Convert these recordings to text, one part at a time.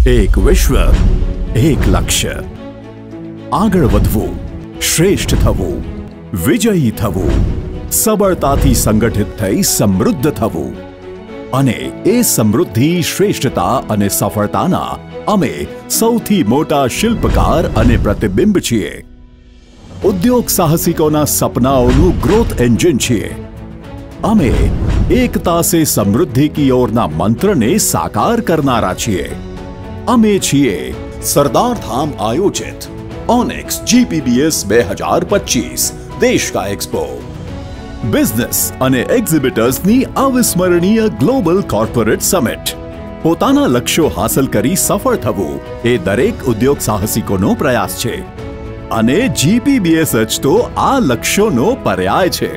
એક વિશ્વ, એક લક્ષ્ય. આગળ વધવું, શ્રેષ્ઠ થવું, વિજયી થવું, સબળતાથી સંગઠિત થઈ સમૃદ્ધ થવું. અને એ સમૃદ્ધિ, શ્રેષ્ઠતા અને સફળતાના અમે સૌથી મોટા શિલ્પકાર અને પ્રતિબિંબ છીએ. ઉદ્યોગ સાહસિકોના સપનાઓનું ગ્રોથ એન્જિન છીએ. અમે એકતા સે સમૃદ્ધિ કી ઓરના મંત્રને સાકાર કરનારા છીએ. અમે છીએ સરદાર ધામ આયોજિત ઓનેક્સ GPBS 2025 દેશ કા એક્સપો. બિઝનેસ અને એક્ઝિબિટર્સની અવિસ્મરણીય ગ્લોબલ કોર્પોરેટ સમિટ. પોતાના લક્ષ્યો હાંસલ કરી સફળ થવું એ દરેક ઉદ્યોગ સાહસિકોનો પ્રયાસ છે. અને GPBS જ તો આ લક્ષ્યોનો પર્યાય છે.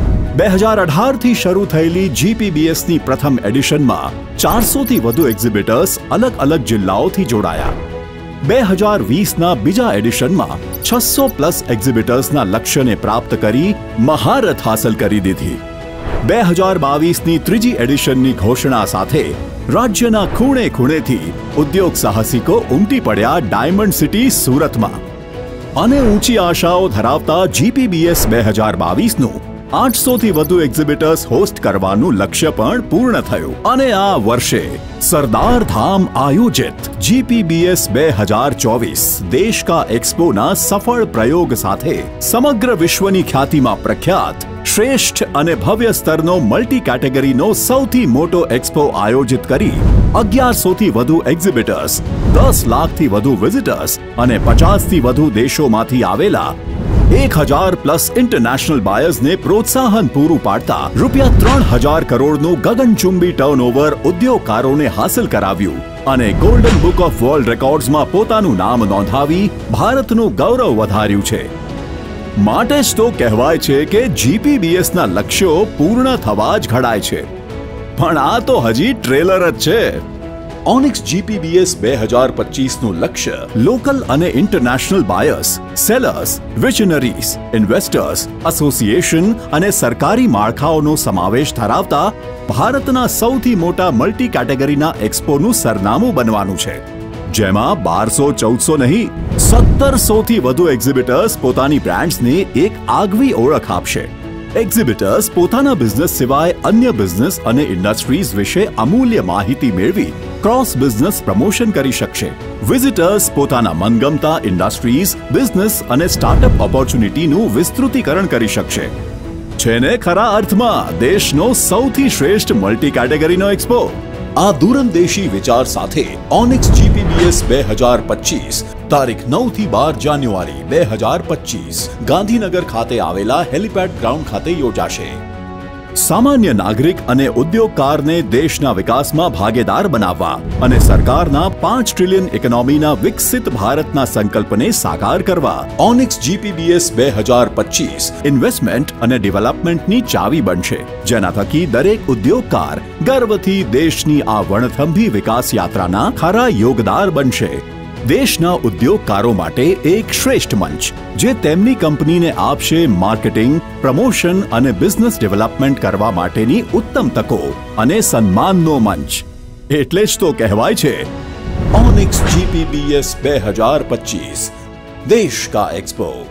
2018થી શરૂ થયેલી GPBSની પ્રથમ એડિશનમાં 400થી વધુ એક્ઝિબિટર્સ અલગ અલગ જિલ્લાઓથી જોડાયા. 2020ના બીજા એડિશનમાં 600+ એક્ઝિબિટર્સના લક્ષ્યને પ્રાપ્ત કરી મહારથ હાંસલ કરી દીધી. 2022ની ત્રીજી એડિશનની ઘોષણા સાથે રાજ્યના ખૂણે ખૂણેથી ઉદ્યોગ સાહસિકો ઉમટી પડ્યા ડાયમંડ સિટી સુરતમાં. અને ઊંચી આશાઓ ધરાવતા GPBS 2022નું 800થી વધુ એક્ઝિબિટર્સ હોસ્ટ કરવાનું લક્ષ્ય પણ પૂર્ણ થયું. અને આ વર્ષે સરદાર ધામ આયોજિત GPBS 2024 દેશ કા એક્સપોના સફળ પ્રયોગ સાથે સમગ્ર વિશ્વની ખ્યાતિમાં પ્રખ્યાત, શ્રેષ્ઠ અને ભવ્ય સ્તરનો મલ્ટી કેટેગરીનો સૌથી મોટો એક્સપો આયોજિત કરી 1100થી વધુ એક્ઝિબિટર્સ, 10 લાખથી વધુ વિઝિટર્સ અને 50થી વધુ દેશોમાંથી આવેલા 1000+ ઇન્ટરનેશનલ બાયર્સને પ્રોત્સાહન પૂરું પાડતા ₹3000 કરોડનું ગગનચુંબી ટર્નઓવર ઉદ્યોગકારોને હાંસલ કરાવ્યું અને ગોલ્ડન બુક ઓફ વર્લ્ડ રેકોર્ડ્સમાં પોતાનું નામ નોંધાવી ભારતનું ગૌરવ વધાર્યું છે. માટે જ તો કહેવાય છે કે GPBSના લક્ષ્યો પૂર્ણ થવા જ ઘડાય છે. પણ આ તો હજી ટ્રેલર જ છે. ઓનેક્સ GPBS 2025નું લક્ષ્ય લોકલ અને international buyers, sellers, visionaries, investors, association અને સરકારી માળખાઓનો સમાવેશ ધરાવતા ભારતના સૌથી મોટા મલ્ટી કેટેગરીના એક્સપોનું સરનામું બનવાનું છે. જેમાં 1200-1400 નહીં, 1700થી વધુ એક્ઝિબિટર્સ પોતાની બ્રાન્ડ્સને એક આગવી ઓળખ આપશે. એક્ઝિબિટર્સ પોતાના બિઝનેસ સિવાય અન્ય બિઝનેસ અને ઇન્ડસ્ટ્રીઝ વિશે અમૂલ્ય માહિતી મેળવી ક્રોસ બિઝનેસ પ્રમોશન કરી શકશે. વિઝિટર્સ પોતાના મનગમતા ઇન્ડસ્ટ્રીઝ, બિઝનેસ અને સ્ટાર્ટઅપ ઓપોર્ચ્યુનિટીનું વિસ્તૃતીકરણ કરી શકશે. છે ને ખરા અર્થમાં દેશનો સૌથી શ્રેષ્ઠ મલ્ટી કેટેગરીનો એક્સપો. આ દૂરંદેશી વિચાર સાથે ઓનેક્સ GPBS 2025 તારીખ 9થી 12 જાન્યુઆરી 2025 ગાંધીનગર ખાતે આવેલા હેલિપેડ ગ્રાઉન્ડ ખાતે યોજાશે. સામાન્ય નાગરિક અને ઉદ્યોગકારને દેશના વિકાસમાં ભાગીદાર બનાવવા અને સરકારના 5 ટ્રિલિયન ઇકોનોમીના વિકસિત ભારતના સંકલ્પને સાકાર કરવા ઓનેક્સ GPBS 2025 ઇન્વેસ્ટમેન્ટ અને ડેવલપમેન્ટની ચાવી બનશે. જેના થકી દરેક ઉદ્યોગકાર ગર્વથી દેશની આ વણથંભી વિકાસ યાત્રાના ખરા યોગદાર બનશે. દેશના ઉદ્યોગકારો માટે એક શ્રેષ્ઠ મંચ જે તેમની કંપનીને આપશે માર્કેટિંગ, પ્રમોશન અને બિઝનેસ ડેવલપમેન્ટ કરવા માટેની ઉત્તમ તકો અને સન્માનનો મંચ. એટલે જ તો કહેવાય છે ઓનેક્સ GPBS 2025 દેશ કા એક્સપો.